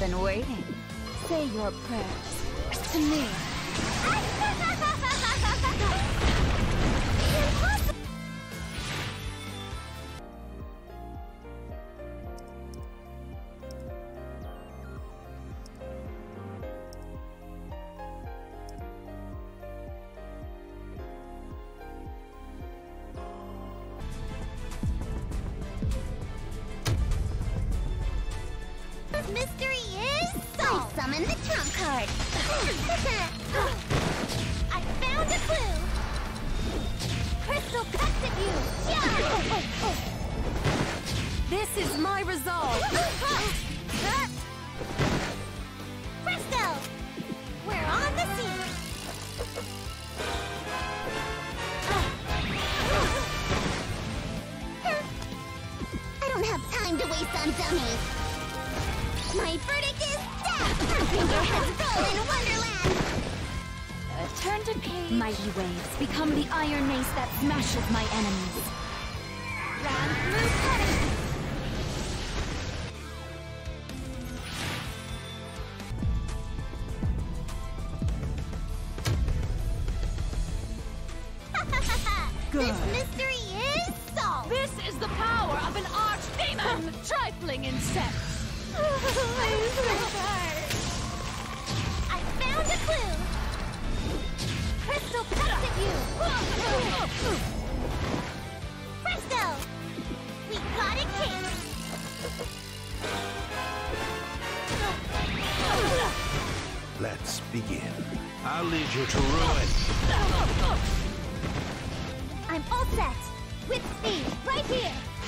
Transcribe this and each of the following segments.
been waiting. Say your prayers to me. Mystery is solved. I summon the trump card. I found a clue. Crystal cuts at you. This is my resolve. Presto! We're on the scene. I don't have time to waste on dummies. My verdict is death! Your heads roll in Wonderland! Turn to page. Mighty waves become the iron mace that smashes my enemies. Round through cutting! This mystery is solved! This is the power of an archdemon! Trifling insects! I found a clue! Crystal cuts at you! Presto! We got a case! Let's begin. I'll lead you to ruin. I'm all set! With speed, right here!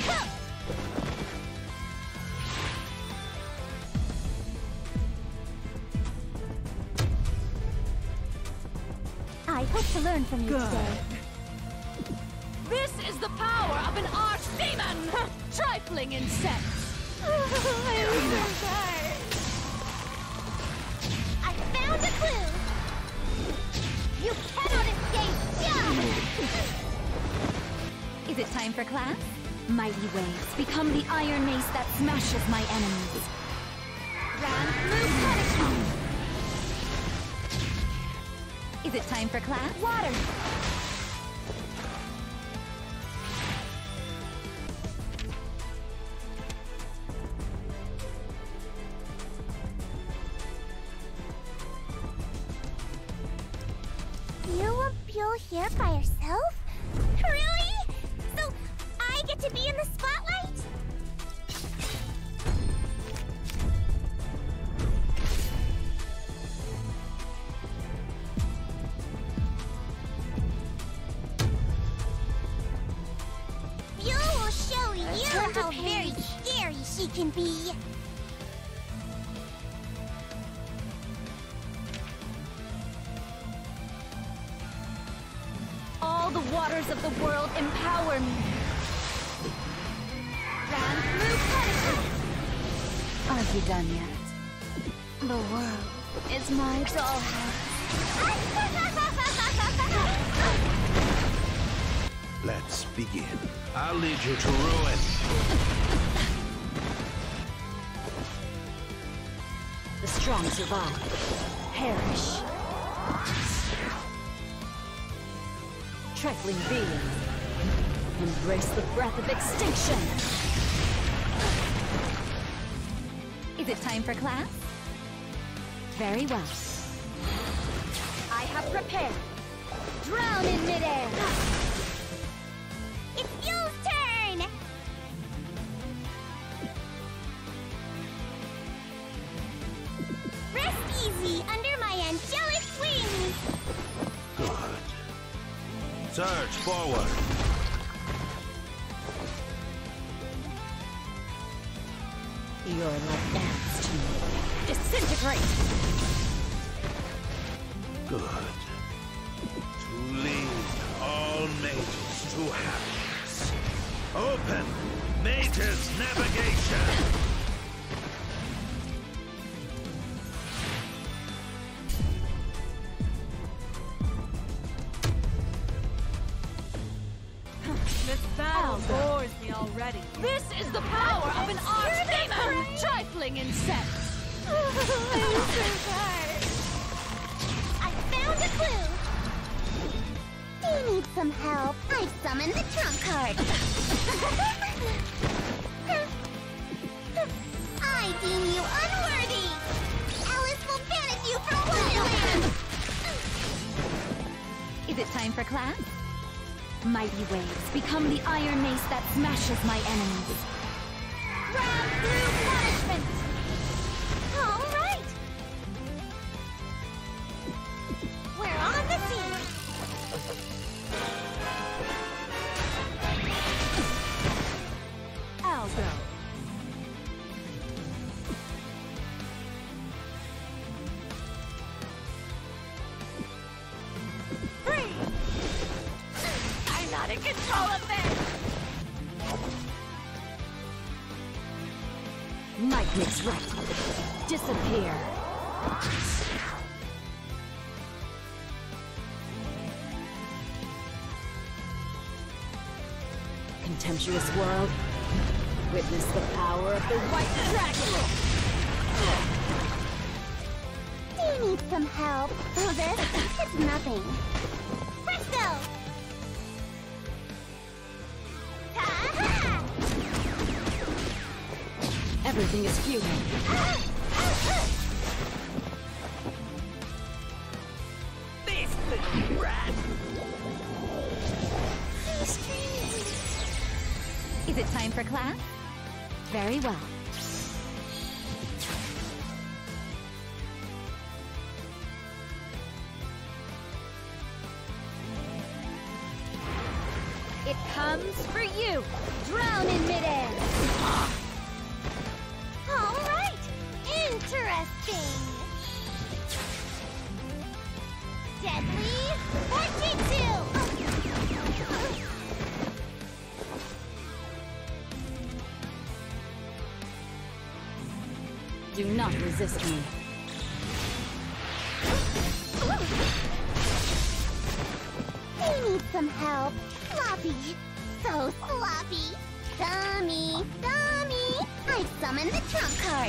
I hope to learn from you today. This is the power of an archdemon! Trifling insects! I found a clue! You cannot escape! Is it time for class? Mighty waves become the iron mace that smashes my enemies. Round through cutting! Is it time for class? Water! You're here by yourself? Really? So I get to be in the spotlight? Buell will show you how very scary she can be. All the waters of the world empower me. Round through cutting. Are you done yet? The world is my dollhouse. Let's begin. I'll lead you to ruin. The strong survive. Perish. Trifling beings, embrace the breath of extinction! Is it time for class? Very well. I have prepared. Drown in midair. It's Buell's turn. Rest easy under my angelic wings. Good. Surge forward. You're like ants to me. Disintegrate! Good. To lead all mages to happiness. Open Mage's Navigation! This battle bores me already. This is the power of an archdemon! Trifling insects! I'm so tired. I found a clue. Do you need some help? I've summoned the trump card. I deem you unworthy. Alice will banish you from Wonderland. Is it time for class? Mighty waves, become the iron mace that smashes my enemies. Round through punishment. All right. We're on the scene. I'll go. I'm not in control of this! Might makes right. Disappear. Contemptuous world, witness the power of the White Dragon! Do you need some help? Oh, this? It's nothing. Presto! Ta-ha! Everything is futile. This little rat! Is it time for class? Very well. It comes for you! Drown in midair! All right! Interesting! Deadly Fortitude! Do not resist me. You need some help. Sloppy. So sloppy. Dummy. Dummy. I've summoned the trump card.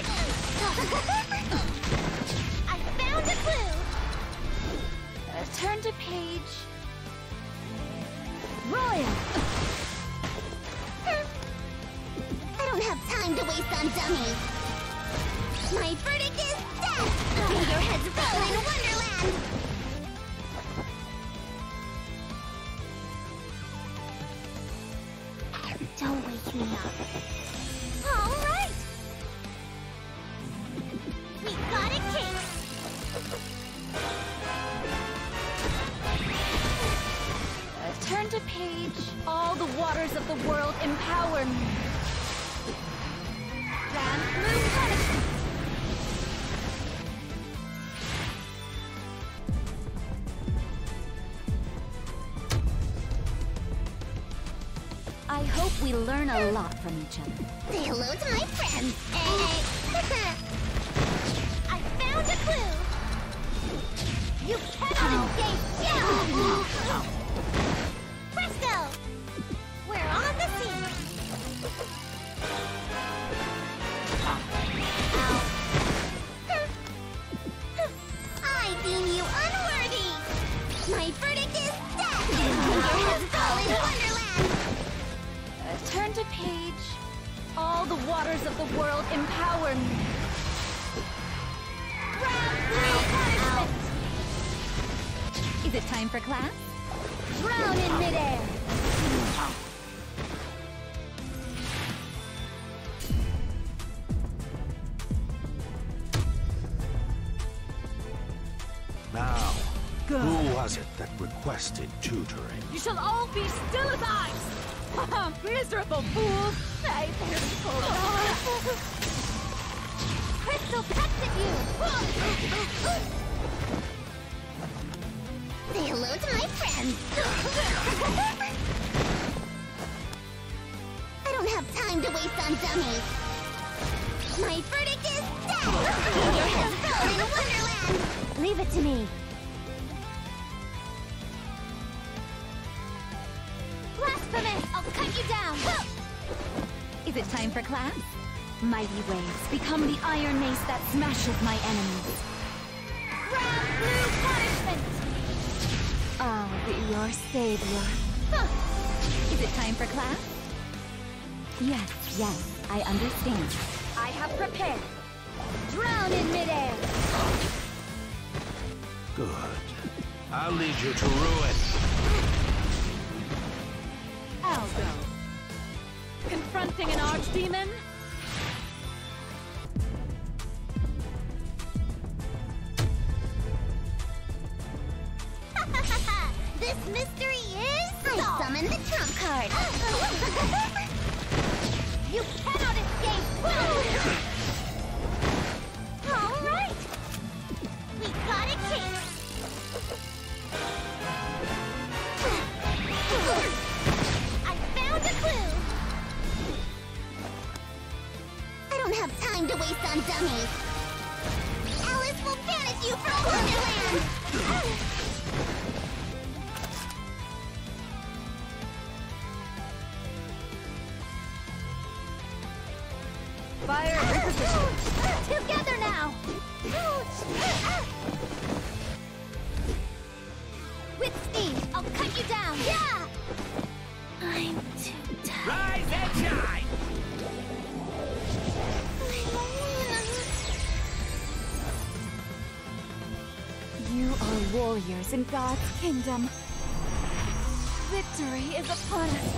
I found a clue. Turn to page... Royal! I don't have time to waste on dummies. My verdict is death! Fingerheads roll in Wonderland! Don't wake me up. All right! We got a cake! Turn to page... All the waters of the world empower me. Grand Blue Punishment! I hope we learn a lot from each other. Say hello to my friends! I found a clue! You cannot escape now! Presto! We're on the scene! I deem you unworthy! My verdict is death! Fingerheads roll in Wonderland! Turn to page... All the waters of the world empower me. Round through punishment! Is it time for class? Drown in midair! Now, who was it that requested tutoring? You shall all be still as ice! Miserable fools! I Crystal pecks at you! Say hello to my friends! I don't have time to waste on dummies! My verdict is death! Fingerheads roll in Wonderland! Leave it to me. Blasphemous! I'll cut you down! Is it time for class? Mighty waves become the iron mace that smashes my enemies. Grand blue punishment! I'll be your savior. Huh. Is it time for class? Yes, I understand. I have prepared. Drown in midair! Good. I'll lead you to ruin. I'll go. Confronting an archdemon? This mystery is solved. I summon the trump card. You cannot escape. All right. We got a case. I found a clue. I don't have time to waste on dummies. Alice will banish you from Wonderland. Fire reposition. Together now! With speed, I'll cut you down! Yeah! I'm too tired. Rise and shine! You are warriors in God's kingdom. Victory is upon us.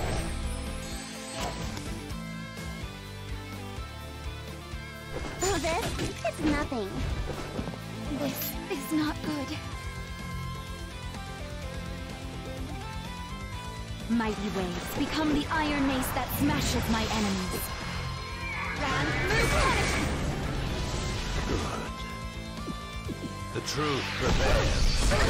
Oh, this? It's nothing. This is not good. Mighty waves become the iron mace that smashes my enemies. Grand blue punishment! Good. The truth prevails.